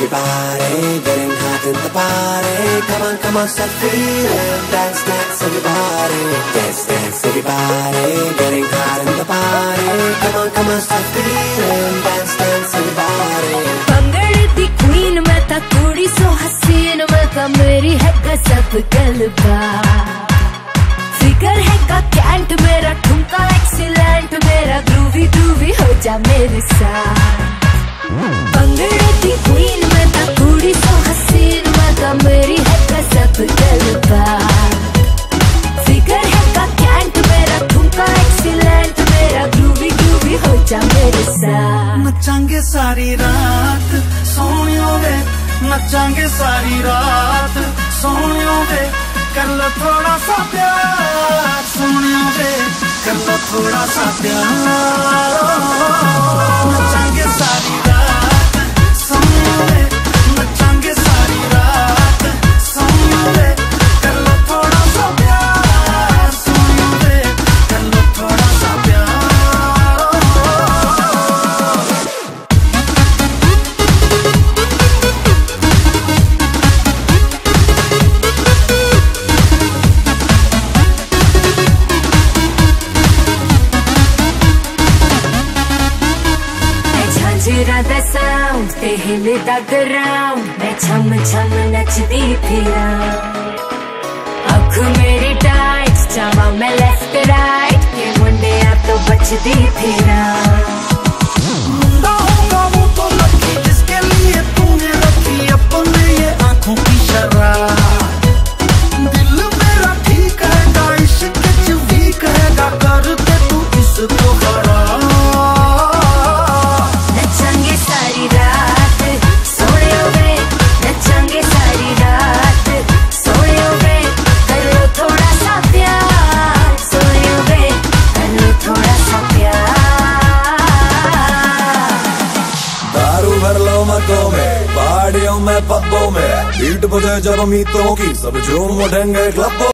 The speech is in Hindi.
everybody, getting hot in the party. Come on, start feeling, dance, dance, everybody. Dance, dance, everybody, getting hot in the party. Come on, start feeling, dance, dance, everybody. भंगड़े the queen मैं ता कुड़ी सो हसीन मैं ता मेरी है गजब गलबा फिगर है का कैंट मेरा ठुमका एक्सीलेंट मेरा ग्रूवी ग्रूवी हो जा मेरे साथ भंगड़े दी क्वीन मैं ता कुड़ी सो हसीन मैं ता मेरी है गजब गलबा फिगर है का कैंट मेरा ठुमका एक्सीलेंट मेरा ग्रूवी ग्रूवी हो जा मेरे साथ नचांगे सारी रात सोनियों वे नचांगे सारी रात सोनियों वे कर लो थोड़ा सा प्यार सोनियों वे कर लो थोड़ा सा प्यार नचांगे सारी रात सोनियों वे नचांगे सारी रात सोनियों वे कर लो थोड़ा सा प्यार सोनियों वे कर लो थोड़ा सा प्यार the sound, they hit the ground. मैं छम छम नचती फिरा आँख मेरी टाइट जावा मैं लेफ्ट राइट ये मुंडे आप तो बचती फिरा मुंडा होगा वो तो लकी जिसके लिए तूने रखी अपने ये आँखों की शराब दिल मेरा ठीक हैगा इश्क च वीक हैगा कर दे तू इसको खराब पहाड़ियों में पब्बों में बीट बजे जब मीतों की सब झूम उठेंगे क्लबों